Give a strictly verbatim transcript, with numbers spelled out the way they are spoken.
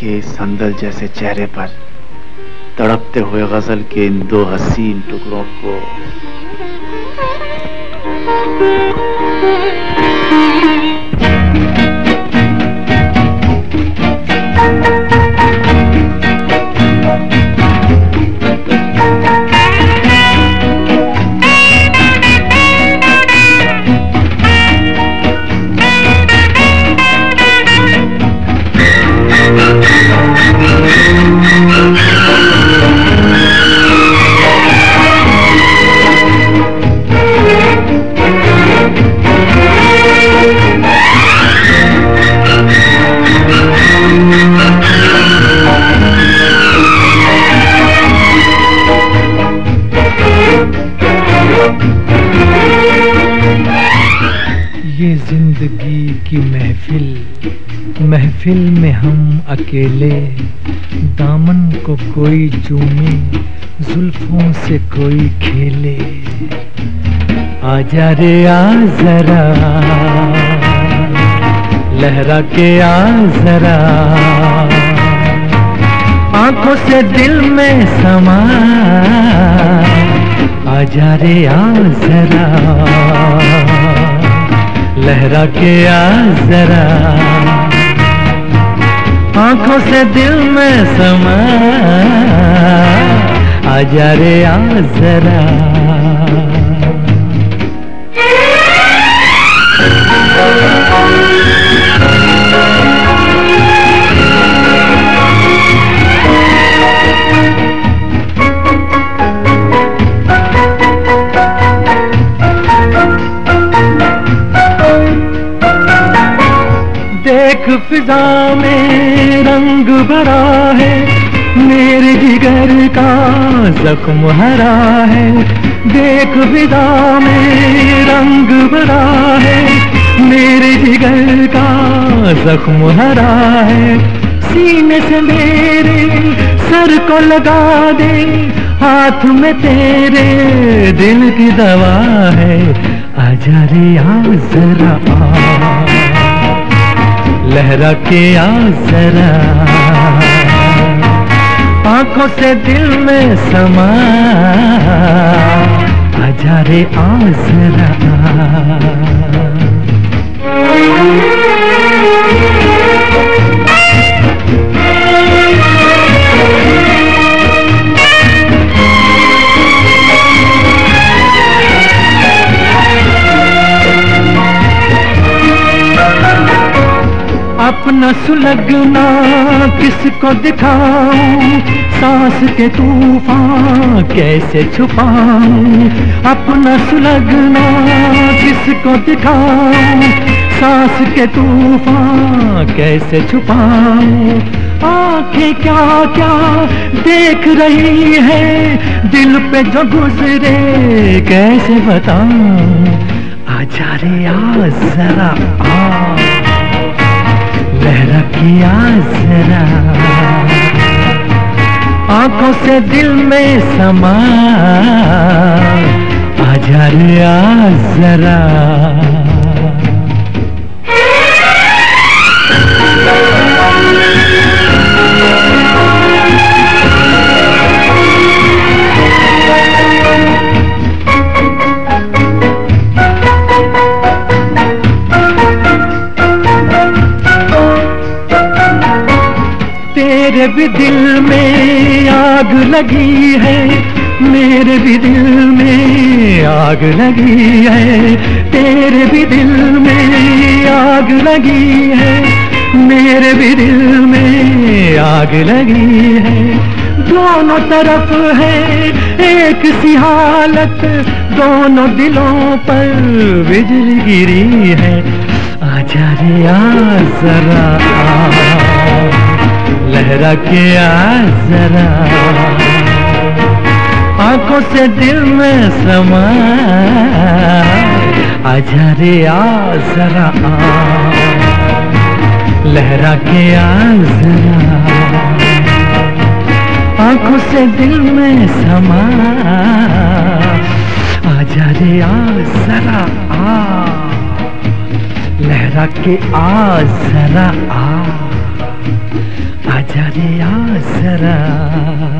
के संदल जैसे चेहरे पर तड़पते हुए गजल के इन दो हसीन टुकड़ों को ये जिंदगी की महफिल महफिल में हम अकेले, दामन को कोई चूमे, जुल्फों से कोई खेले। आजा रे आ जरा, लहरा के आ जरा, आंखों से दिल में समा। आजा रे आ जरा, लहरा के आ जरा, आंखों से दिल में समा। आजा रे आ जरा। देख फिजा में रंग भरा है, मेरे जिगर का जख्म हरा है। देख फिजा में रंग भरा है, मेरे जिगर का जख्म हरा है। सीने से मेरे सर को लगा दे, हाथ में तेरे दिल की दवा है। आजा रे आ जरा, लहरा के आ जरा, आंखों से दिल में समा। आजा रे आ जरा। अपना सुलगना किसको दिखाऊं, सांस के तूफान कैसे छुपाऊं। अपना सुलगना किसको दिखाऊं, सांस के तूफान कैसे छुपाऊं। आंखें क्या क्या देख रही है, दिल पे जो गुजरे कैसे बताऊं। आजा रे आ जरा, आ लहरा के आ जरा, आंखों से दिल में समा। आजा रे आ जरा। तेरे भी दिल में आग लगी है, मेरे भी दिल में आग लगी है। तेरे भी दिल में आग लगी है, मेरे भी दिल में आग लगी है। दोनों तरफ है एक सी हालत, दोनों दिलों पर बिजली गिरी है। आजा रे आ जरा, लहरा के आ जरा, आंखों से दिल में समा। आजा रे आ जरा, लहरा के आ जरा, आंखों से दिल में समा। आजा रे आ जरा, आ लहरा के आ जरा, आ आजा रे आ जरा।